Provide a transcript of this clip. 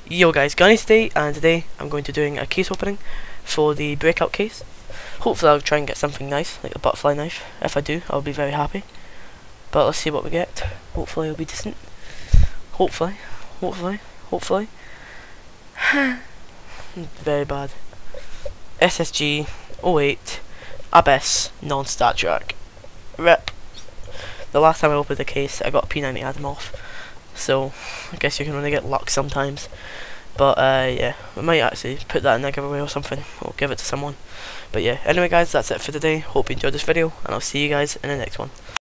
Yo guys, Gunny today, and today I'm going to be doing a case opening for the breakout case. Hopefully I'll try and get something nice, like a butterfly knife. If I do, I'll be very happy. But let's see what we get. Hopefully it'll be decent. Hopefully. Very bad. SSG 08 Abyss non-stat track. RIP. The last time I opened the case I got a P90 Adam off. So I guess you can only get luck sometimes. But yeah, I might actually put that in a giveaway or something, or give it to someone. But yeah, anyway guys, that's it for today. Hope you enjoyed this video, and I'll see you guys in the next one.